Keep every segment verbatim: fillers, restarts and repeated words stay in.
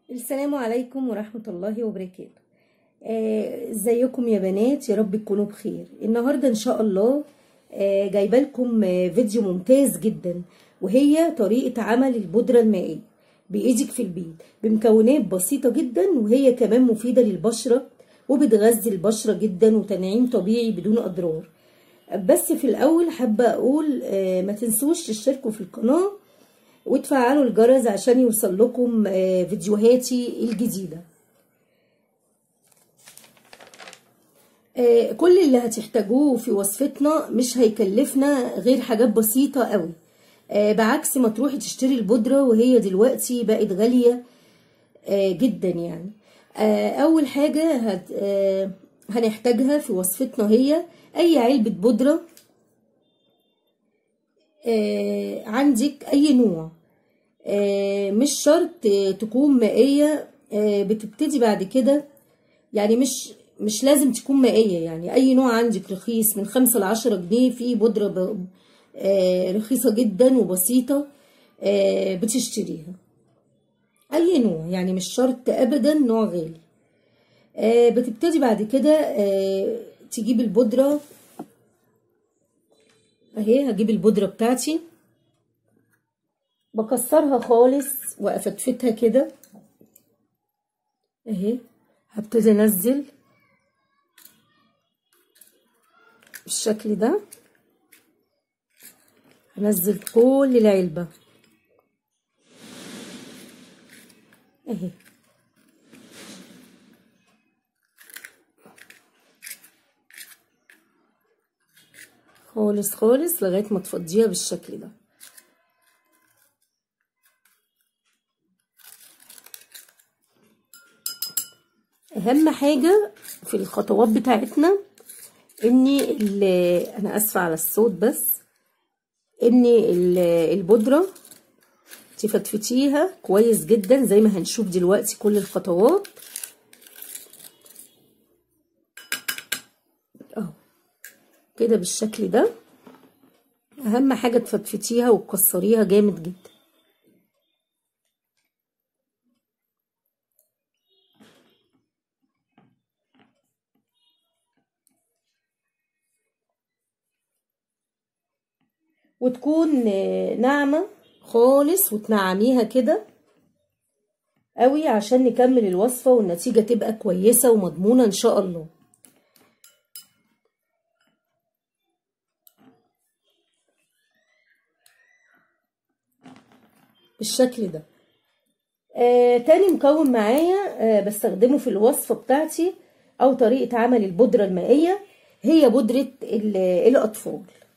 السلام عليكم ورحمة الله وبركاته. آه، ازيكم يا بنات؟ يا رب تكونوا بخير. النهاردة ان شاء الله آه، جايبه لكم آه، فيديو ممتاز جدا، وهي طريقة عمل البودرة المائية بإيدك في البيت بمكونات بسيطة جدا، وهي كمان مفيدة للبشرة وبتغذي البشرة جدا وتنعيم طبيعي بدون أضرار. بس في الأول حابة أقول آه، ما تنسوش تشتركوا في القناة وتفعلوا الجرس عشان يوصل لكم فيديوهاتي الجديدة. كل اللي هتحتاجوه في وصفتنا مش هيكلفنا غير حاجات بسيطة قوي، بعكس ما تروحي تشتري البودرة وهي دلوقتي بقت غالية جدا. يعني اول حاجة هنحتاجها في وصفتنا هي اي علبة بودرة عندك، اي نوع، مش شرط تكون مائية. بتبتدي بعد كده، يعني مش مش لازم تكون مائية، يعني اي نوع عندك رخيص من خمسة لعشرة جنيه في بودرة رخيصة جدا وبسيطة بتشتريها. اي نوع، يعني مش شرط ابدا نوع غالي. بتبتدي بعد كده تجيب البودرة اهي. هجيب البودرة بتاعتي بكسرها خالص وافتفتها كده اهي. هبتدي انزل بالشكل ده، هنزل كل العلبة اهي خالص خالص لغاية ما تفضيها بالشكل ده. اهم حاجة في الخطوات بتاعتنا ان انا اسفة على الصوت، بس ان البودرة تفتفتيها كويس جدا زي ما هنشوف دلوقتي كل الخطوات اهو كده بالشكل ده. اهم حاجة تفتفتيها وتكسريها جامد جدا. وتكون ناعمة خالص، وتنعميها كده قوي عشان نكمل الوصفة والنتيجة تبقى كويسة ومضمونة ان شاء الله. بالشكل ده. آه تاني مكون معايا آه بستخدمه في الوصفة بتاعتي او طريقة عمل البودرة المائية، هي بودرة الاطفال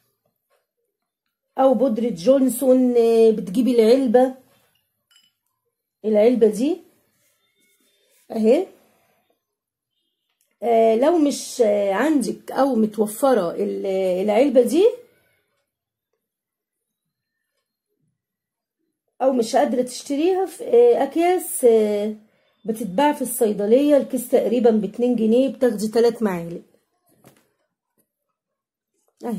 او بودرة جونسون. آه بتجيبي العلبة العلبة دي اهي. آه لو مش آه عندك او متوفرة العلبة دي، او مش قادرة تشتريها في آه اكياس آه بتتباع في الصيدلية، الكيس تقريبا باتنين جنيه، بتاخدي تلات معالق اهي.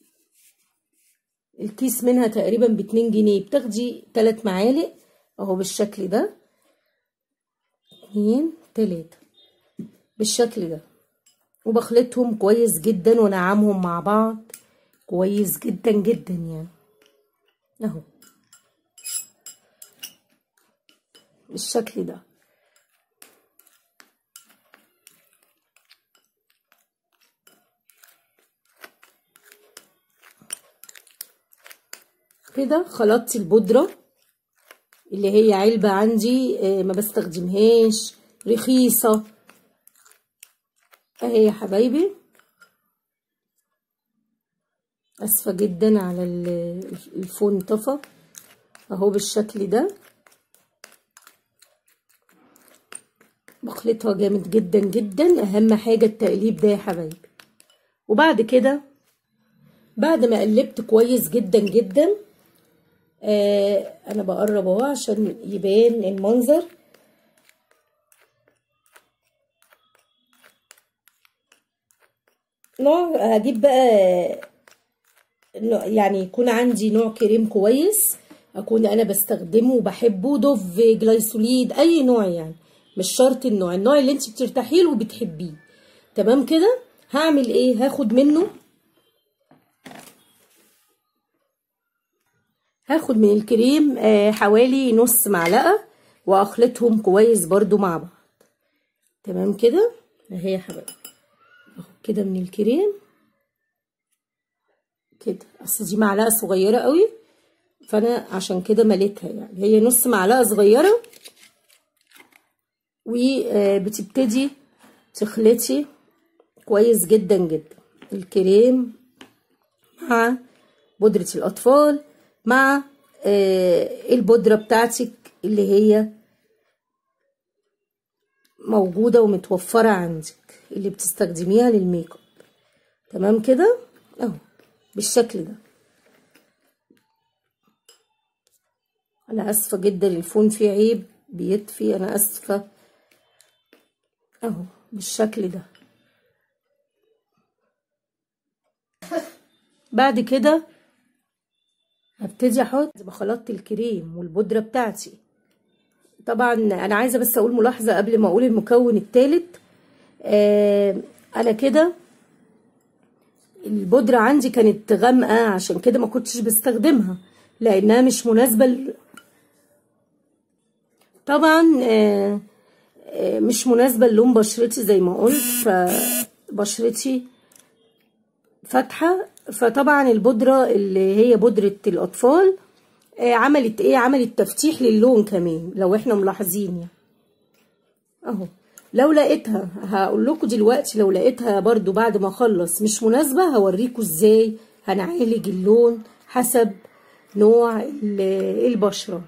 الكيس منها تقريبا باتنين جنيه، بتاخدي تلات معالق اهو بالشكل ده، اتنين تلاتة بالشكل ده. وبخلطهم كويس جدا ونعمهم مع بعض كويس جدا جدا يعني اهو بالشكل ده. كده خلطت البودرة اللي هي علبة عندي ما بستخدمهاش، رخيصة اهي يا حبايبي. اسفة جدا على الفون طفى اهو بالشكل ده. بخلطها جامد جدا جدا، اهم حاجة التقليب ده يا حبايبي. وبعد كده بعد ما قلبت كويس جدا جدا آه انا بقرب اهو عشان يبان المنظر. نوع هجيب بقى يعني يكون عندي نوع كريم كويس اكون انا بستخدمه وبحبه، دوف، جلايسوليد، اي نوع يعني، مش شرط النوع، النوع اللي انت بترتاحيه له وبتحبيه. تمام كده. هعمل ايه؟ هاخد منه هاخد من الكريم آه حوالي نص معلقه، واخلطهم كويس برضو مع بعض. تمام كده اهي يا حبايبي، اخد كده من الكريم كده، اصل دي معلقه صغيره قوي، فانا عشان كده مليتها، يعني هي نص معلقه صغيره. وبتبتدي تخلطي كويس جدا جدا الكريم مع بودرة الأطفال، مع البودرة بتاعتك اللي هي موجودة ومتوفرة عندك، اللي بتستخدميها للميك اب. تمام كده اهو بالشكل ده. انا اسفة جدا الفون فيه عيب بيطفي، انا اسفة اهو بالشكل ده. بعد كده هبتدي احط، خلطت الكريم والبودره بتاعتي. طبعا انا عايزه بس اقول ملاحظه قبل ما اقول المكون الثالث. آه انا كده البودره عندي كانت غامقه، عشان كده ما كنتش بستخدمها لانها مش مناسبه ل... طبعا آه آه مش مناسبه للون بشرتي زي ما قلت، فبشرتي فاتحه، فطبعا البودره اللي هي بودره الاطفال آه عملت ايه؟ عملت تفتيح للون كمان، لو احنا ملاحظين يعني اهو. لو لقيتها هقول لكم دلوقتي، لو لقيتها برضو بعد ما اخلص مش مناسبه هوريكم ازاي هنعالج اللون حسب نوع البشره،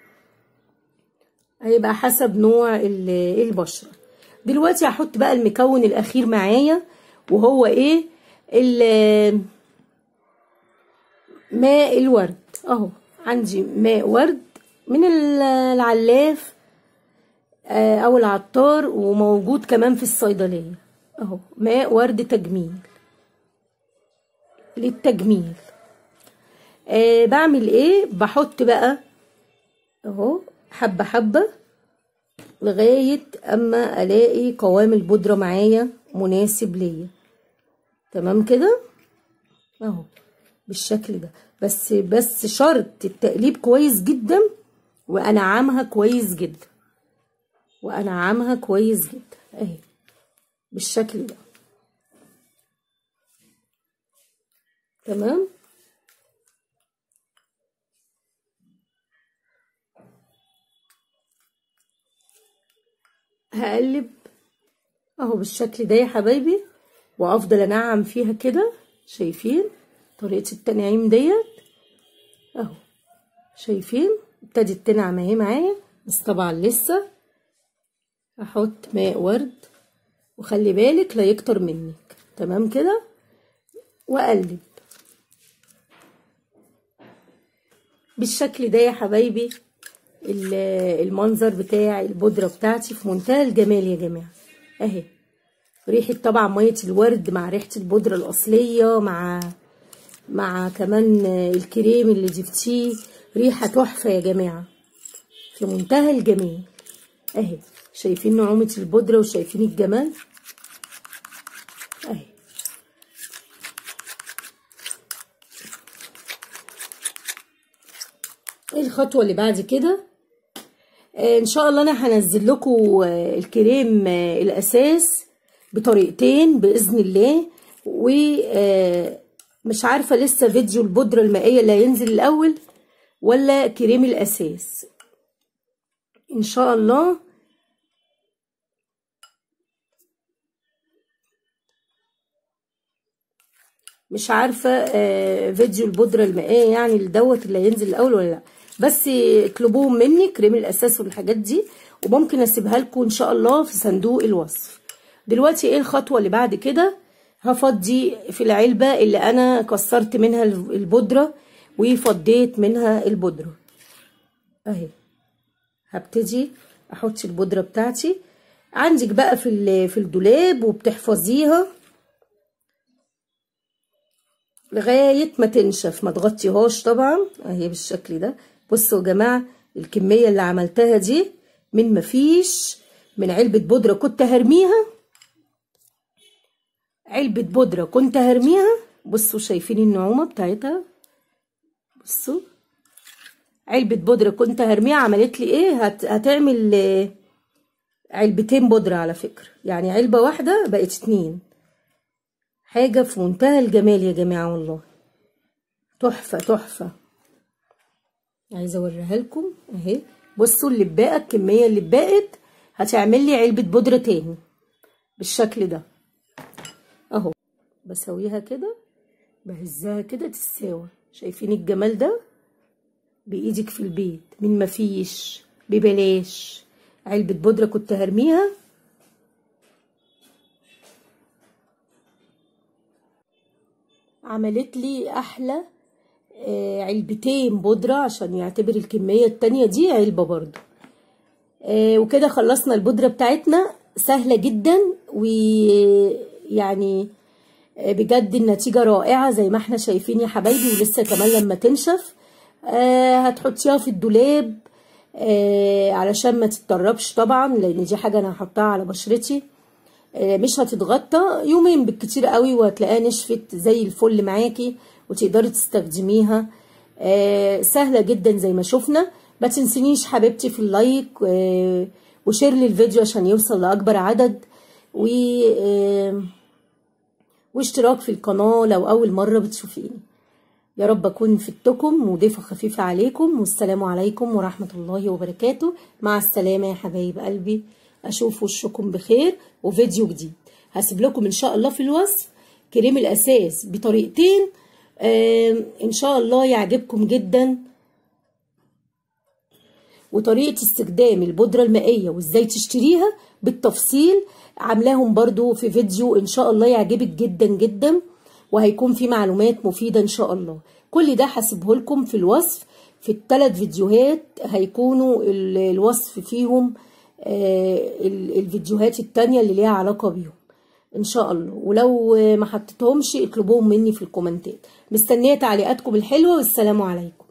هيبقى حسب نوع البشره. دلوقتي هحط بقى المكون الاخير معايا، وهو ايه؟ ماء الورد. اهو عندي ماء ورد من العلاف او العطار، وموجود كمان في الصيدليه اهو. ماء ورد تجميل، للتجميل. آه بعمل ايه؟ بحط بقى اهو حبه حبه لغايه اما الاقي قوام البودره معايا مناسب ليا. تمام كده اهو بالشكل ده. بس بس شرط التقليب كويس جدا، وانعمها كويس جدا، وانعمها كويس جدا اهي بالشكل ده. تمام. هقلب اهو بالشكل ده يا حبايبي، وافضل انعم فيها كده. شايفين طريقه التنعيم ديت اهو؟ شايفين ابتدت تنعم اهي معايا، بس طبعا لسه. احط ماء ورد، وخلي بالك لا يكتر منك. تمام كده، واقلب بالشكل ده يا حبايبي. المنظر بتاع البودره بتاعتي في منتهى الجمال يا جماعه اهي. ريحه طبعا ميه الورد مع ريحه البودره الاصليه، مع مع كمان الكريم اللي ضفتيه، ريحه تحفه يا جماعه في منتهى الجمال اهي. شايفين نعومه البودره وشايفين الجمال اهي. ايه الخطوه اللي بعد كده؟ آه ان شاء الله انا هنزل لكم آه الكريم آه الاساس بطريقتين باذن الله، ومش عارفه لسه فيديو البودره المائيه اللي هينزل الاول ولا كريم الاساس ان شاء الله. مش عارفه آه فيديو البودره المائيه يعني دوت اللي هينزل الاول ولا لا، بس اطلبوهم مني كريم الاساس والحاجات دي، وممكن اسيبها لكم ان شاء الله في صندوق الوصف. دلوقتي ايه الخطوه اللي بعد كده؟ هفضي في العلبه اللي انا كسرت منها البودره وفضيت منها البودره اهي. هبتدي احط البودره بتاعتي عندك بقى في في الدولاب، وبتحفظيها لغايه ما تنشف، ما تغطيهاش طبعا اهي بالشكل ده. بصوا يا جماعه الكميه اللي عملتها دي من مفيش، من علبه بودره كنت هرميها، علبه بودره كنت هرميها. بصوا شايفين النعومه بتاعتها، بصوا علبه بودره كنت هرميها عملت لي ايه، هت... هتعمل علبتين بودره على فكره، يعني علبه واحده بقت اتنين. حاجه في منتهى الجمال يا جماعه والله، تحفه تحفه. عايزه اوريها لكم اهي. بصوا اللي اتبقى، الكميه اللي اتبقت هتعمل لي علبه بودره تاني بالشكل ده اهو. بسويها كده، بهزها كده تتساوى. شايفين الجمال ده؟ بايدك في البيت، من مفيش، ببلاش. علبه بودره كنت هرميها، عملت لي احلى آه علبتين بودره، عشان يعتبر الكميه التانيه دي علبه برضو. آه وكده خلصنا البودره بتاعتنا، سهله جدا، ويعني آه بجد النتيجه رائعه زي ما احنا شايفين يا حبايبي. ولسه كمان لما تنشف آه هتحطيها في الدولاب آه علشان ما تتطربش طبعا، لان دي حاجه انا هحطها على بشرتي. آه مش هتتغطى، يومين بالكتير قوي وهتلاقيها نشفت زي الفل معاكي وتقدري تستخدميها. آه سهله جدا زي ما شفنا. ما تنسينيش حبيبتي في اللايك آه وشير لي الفيديو عشان يوصل لاكبر عدد، و آه واشتراك في القناه لو اول مره بتشوفيني. يا رب اكون فدتكم وضيفه خفيفه عليكم، والسلام عليكم ورحمه الله وبركاته. مع السلامه يا حبايب قلبي، اشوف وشكم بخير وفيديو جديد. هسيب لكم ان شاء الله في الوصف كريم الاساس بطريقتين آه ان شاء الله يعجبكم جدا، وطريقه استخدام البودره المائيه وازاي تشتريها بالتفصيل عاملاهم برضو في فيديو ان شاء الله يعجبك جدا جدا، وهيكون في معلومات مفيدة ان شاء الله. كل ده هسيبه لكم في الوصف، في الثلاث فيديوهات هيكونوا الوصف فيهم الفيديوهات التانية اللي ليها علاقة بيهم ان شاء الله. ولو ما حطيتهمش اطلبوهم مني في الكومنتات. مستنية تعليقاتكم الحلوة، والسلام عليكم.